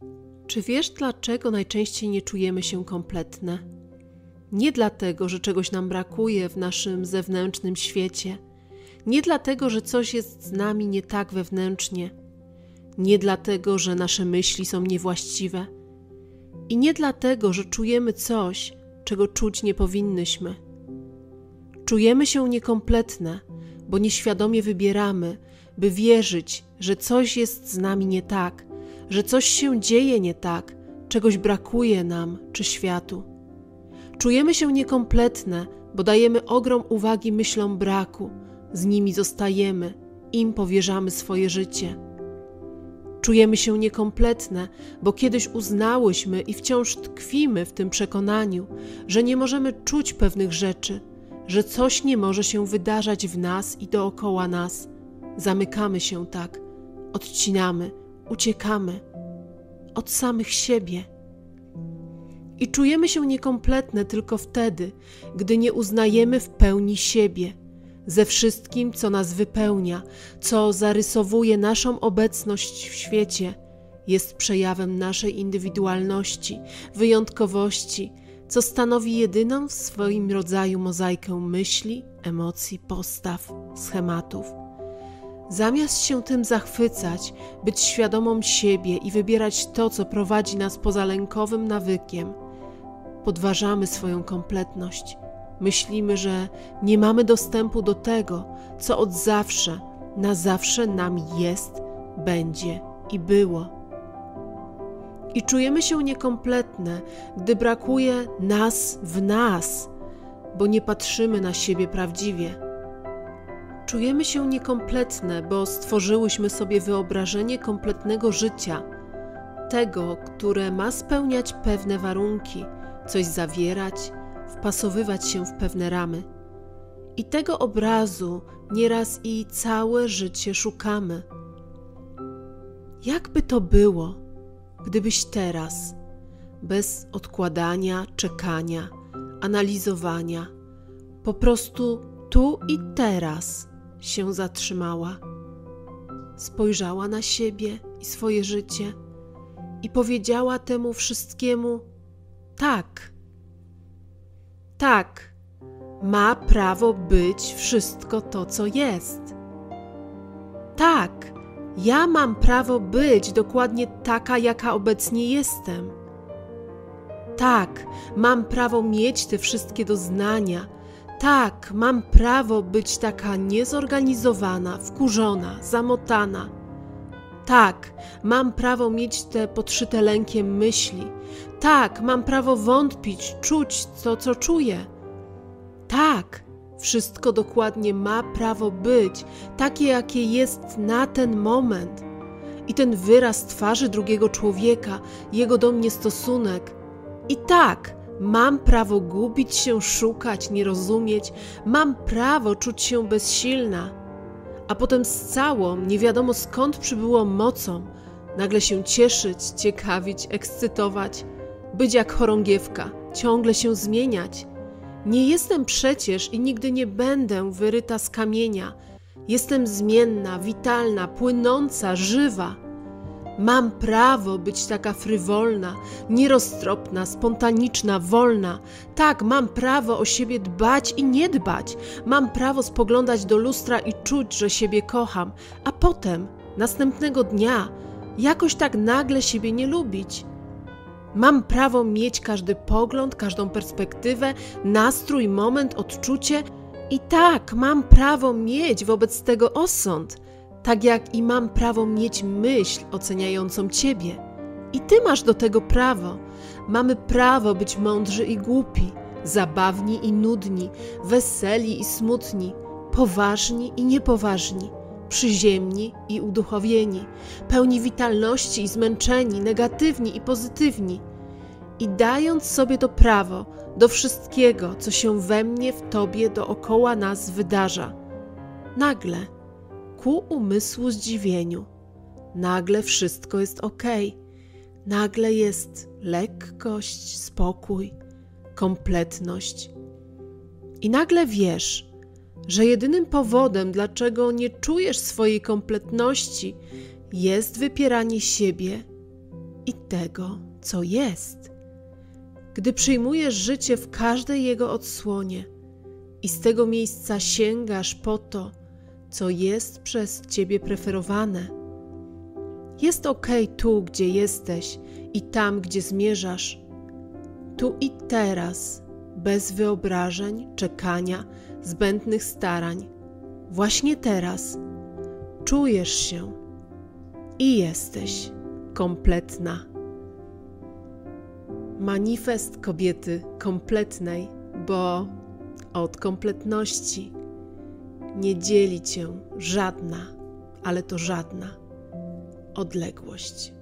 Czy wiesz, dlaczego najczęściej nie czujemy się kompletne? Nie dlatego, że czegoś nam brakuje w naszym zewnętrznym świecie. Nie dlatego, że coś jest z nami nie tak wewnętrznie. Nie dlatego, że nasze myśli są niewłaściwe. I nie dlatego, że czujemy coś, czego czuć nie powinnyśmy. Czujemy się niekompletne, bo nieświadomie wybieramy, by wierzyć, że coś jest z nami nie tak, że coś się dzieje nie tak, czegoś brakuje nam czy światu. Czujemy się niekompletne, bo dajemy ogrom uwagi myślom braku, z nimi zostajemy, im powierzamy swoje życie. Czujemy się niekompletne, bo kiedyś uznałyśmy i wciąż tkwimy w tym przekonaniu, że nie możemy czuć pewnych rzeczy, że coś nie może się wydarzać w nas i dookoła nas. Zamykamy się tak, odcinamy, uciekamy od samych siebie. I czujemy się niekompletne tylko wtedy, gdy nie uznajemy w pełni siebie, ze wszystkim, co nas wypełnia, co zarysowuje naszą obecność w świecie, jest przejawem naszej indywidualności, wyjątkowości, co stanowi jedyną w swoim rodzaju mozaikę myśli, emocji, postaw, schematów. Zamiast się tym zachwycać, być świadomą siebie i wybierać to, co prowadzi nas poza lękowym nawykiem, podważamy swoją kompletność. Myślimy, że nie mamy dostępu do tego, co od zawsze, na zawsze nami jest, będzie i było. I czujemy się niekompletne, gdy brakuje nas w nas, bo nie patrzymy na siebie prawdziwie. Czujemy się niekompletne, bo stworzyłyśmy sobie wyobrażenie kompletnego życia, tego, które ma spełniać pewne warunki, coś zawierać, wpasowywać się w pewne ramy. I tego obrazu nieraz i całe życie szukamy. Jakby to było, gdybyś teraz, bez odkładania, czekania, analizowania, po prostu tu i teraz się zatrzymała, spojrzała na siebie i swoje życie i powiedziała temu wszystkiemu: tak, tak, ma prawo być wszystko to, co jest. Tak, ja mam prawo być dokładnie taka, jaka obecnie jestem. Tak, mam prawo mieć te wszystkie doznania. Tak, mam prawo być taka niezorganizowana, wkurzona, zamotana. Tak, mam prawo mieć te podszyte lękiem myśli. Tak, mam prawo wątpić, czuć to, co czuję. Tak, wszystko dokładnie ma prawo być takie, jakie jest na ten moment. I ten wyraz twarzy drugiego człowieka, jego do mnie stosunek. I tak, mam prawo gubić się, szukać, nie rozumieć. Mam prawo czuć się bezsilna. A potem z całą, nie wiadomo skąd przybyłą mocą, nagle się cieszyć, ciekawić, ekscytować, być jak chorągiewka, ciągle się zmieniać. Nie jestem przecież i nigdy nie będę wyryta z kamienia. Jestem zmienna, witalna, płynąca, żywa. Mam prawo być taka frywolna, nieroztropna, spontaniczna, wolna. Tak, mam prawo o siebie dbać i nie dbać. Mam prawo spoglądać do lustra i czuć, że siebie kocham, a potem, następnego dnia, jakoś tak nagle siebie nie lubić. Mam prawo mieć każdy pogląd, każdą perspektywę, nastrój, moment, odczucie i tak, mam prawo mieć wobec tego osąd, tak jak i mam prawo mieć myśl oceniającą Ciebie. I Ty masz do tego prawo. Mamy prawo być mądrzy i głupi, zabawni i nudni, weseli i smutni, poważni i niepoważni, przyziemni i uduchowieni, pełni witalności i zmęczeni, negatywni i pozytywni. I dając sobie to prawo do wszystkiego, co się we mnie, w Tobie, dookoła nas wydarza, nagle, ku umysłu zdziwieniu, nagle wszystko jest okej. Nagle jest lekkość, spokój, kompletność. I nagle wiesz, że jedynym powodem, dlaczego nie czujesz swojej kompletności, jest wypieranie siebie i tego, co jest. Gdy przyjmujesz życie w każdej jego odsłonie i z tego miejsca sięgasz po to, co jest przez ciebie preferowane, jest okej tu, gdzie jesteś i tam, gdzie zmierzasz. Tu i teraz, bez wyobrażeń, czekania, zbędnych starań. Właśnie teraz czujesz się i jesteś kompletna. Manifest kobiety kompletnej, bo od kompletności nie dzieli cię żadna, ale to żadna odległość.